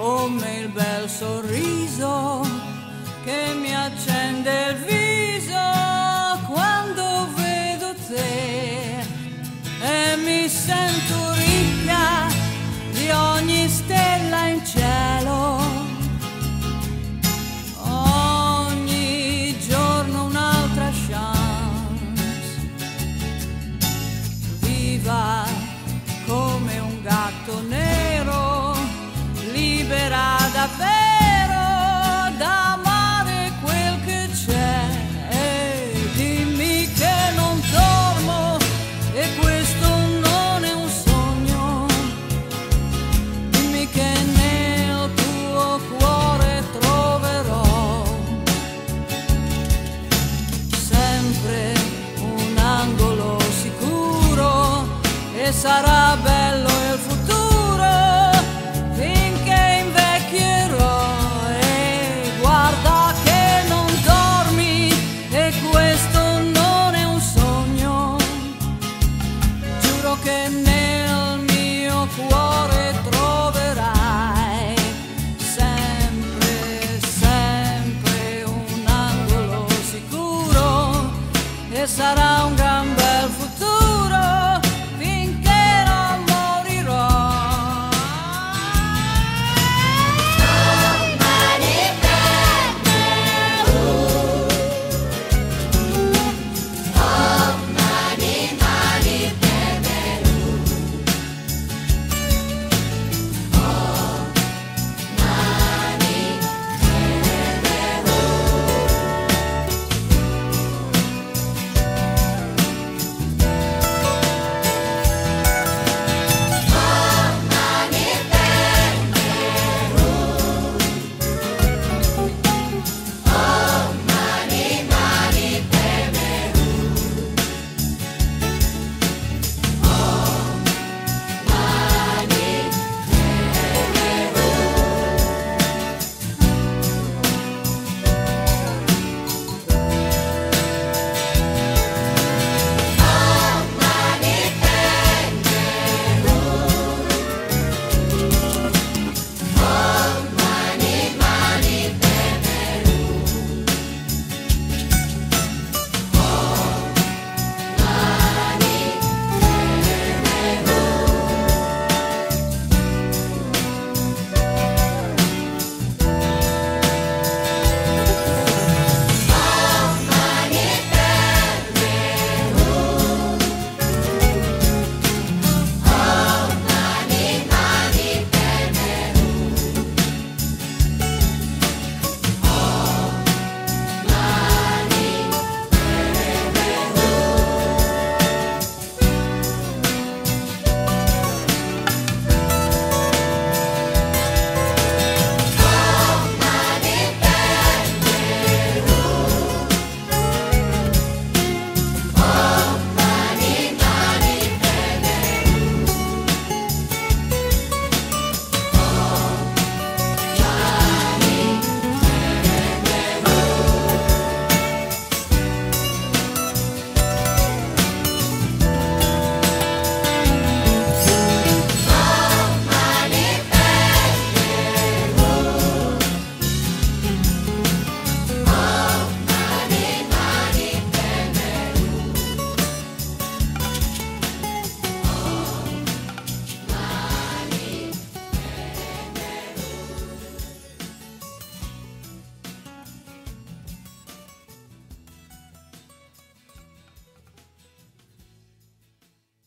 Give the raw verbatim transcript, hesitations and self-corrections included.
come il bel sorriso che mi accende il viso quando vedo te, e mi sento ricca di ogni stella in cielo. Ogni giorno un'altra chance, viva come un gatto nero, libera davvero da amare quel che c'è. E dimmi che non dormo e questo non è un sogno, dimmi che nel tuo cuore troverò sempre un angolo sicuro, e sarà bello il futuro finché invecchierò. E guarda che non dormi e questo non è un sogno, giuro che nel mio cuore troverai sempre, sempre un angolo sicuro, e sarà